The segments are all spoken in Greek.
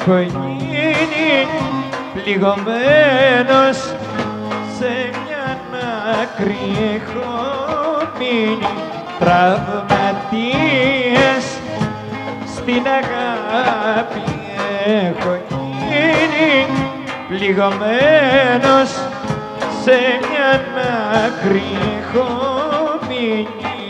έχω γίνει πληγωμένος, σε μια άκρη έχω μείνει, τραυματίες στην αγάπη έχω γίνει πληγωμένος, σε μια άκρη έχω μείνει.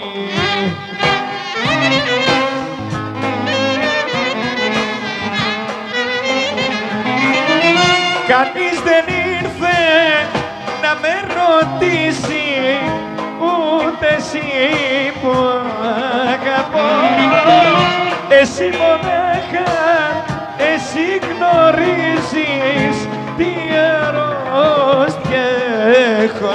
Κανείς δεν ήρθε να με ρωτήσει, ούτε εσύ που αγαπώ. Εσύ μονάχα, εσύ γνωρίζεις τι αρρώστια έχω.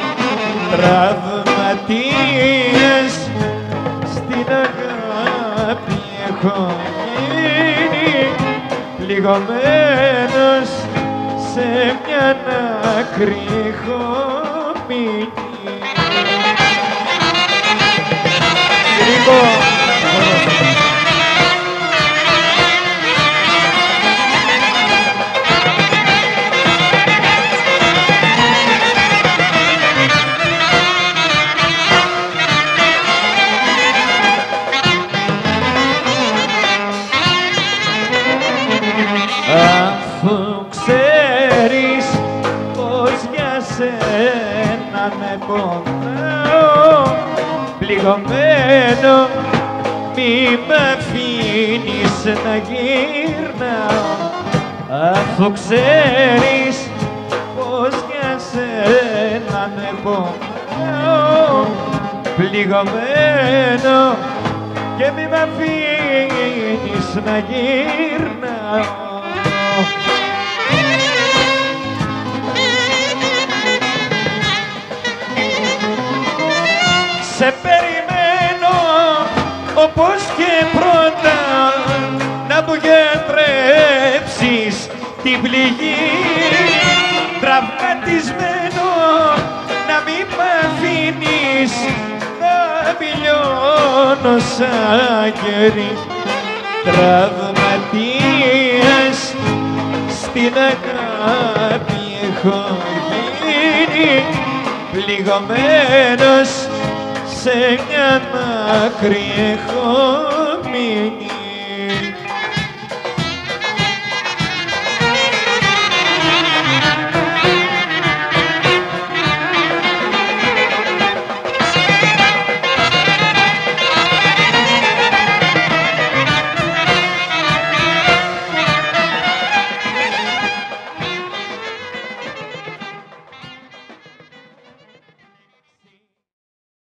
Τραυματίες στην αγάπη έχω γίνει πληγωμένος, σε μια άκρη έχω μείνει. Αφού ξέρεις πως για σένα με πονάω, πληγωμένο μη μ' αφήνεις να γυρνάω. Αφού ξέρεις πως για σένα με πονάω, πληγωμένο και μη μ' αφήνεις να γυρνάω. Σε περιμένω όπως και πρώτα, να μου γιατρέψεις την πληγή. Τραυματισμένο να μην μ' αφήνεις να μιλιώνω σαν κερί. Τραυματίας στην αγάπη έχω γίνει πληγωμένος, σε μια άκρη έχω